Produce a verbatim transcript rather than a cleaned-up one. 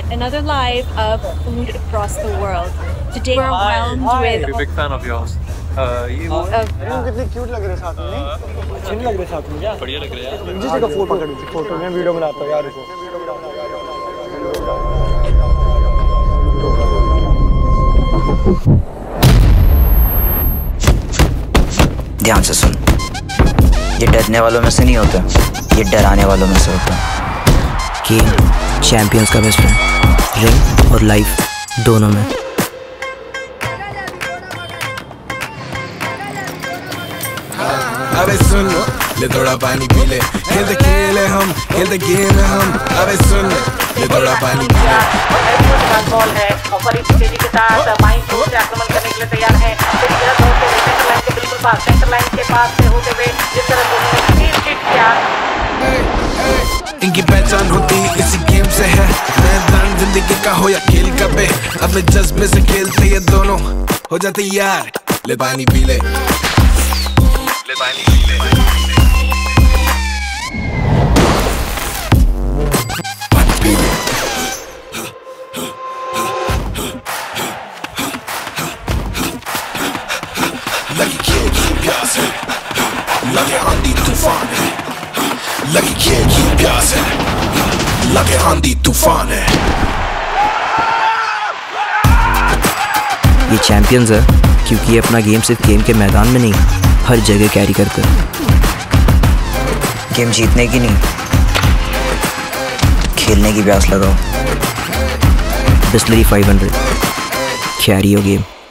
yet another live of food across the world. Today we're overwhelmed with. I'm a big fan of yours. Uh, ये वो कितने cute लग रहे साथ में, अच्छे नहीं लग रहे साथ में क्या? बढ़िया लग रहे हैं। मुझे इसका फोटो कर दीजिए, फोटो में वीडियो बनाता हूँ यार इसको। ध्यान से सुन, ये डरने वालों में से नहीं होता, ये डराने वालों में से होता है। गेम चैंपियंस का बेस्ट फ्रेंड, रिंग और लाइफ दोनों में। अबे सुन लो, ले थोड़ा पानी पी ले, खेलते खेले हम, खेलते गेम है हम। अबे सुन ले, ले थोड़ा पानी पी ले। बॉल है और बड़ी तेजी के साथ माइंड दूर से आक्रमण करने के लिए तैयार है। तेरी तरफ दौड़ते हुए सेंटर लाइन के बिल्कुल पास, सेंटर लाइन के पास से होते हुए जिस तरह दोनों ने क्लीन शीट किया। इनकी पहचान होती इसी गेम से है, मैदान जिंदगी का हो या खेल का पे। अपने जज्बे से खेलते ये दोनों, हो जाते यार। ले पानी पी ले, ले पानी पी ले, पानी पी ले। लगी खेल की प्यास है, लगे आंधी तूफान है, लगी खेल की प्यास है, लगे आंधी तूफान है। ये चैंपियंस है क्योंकि ये अपना गेम सिर्फ गेम के मैदान में नहीं, हर जगह कैरी करते हैं। गेम जीतने की नहीं, खेलने की प्यास लगाओ। Bisleri five hundred, carry your game.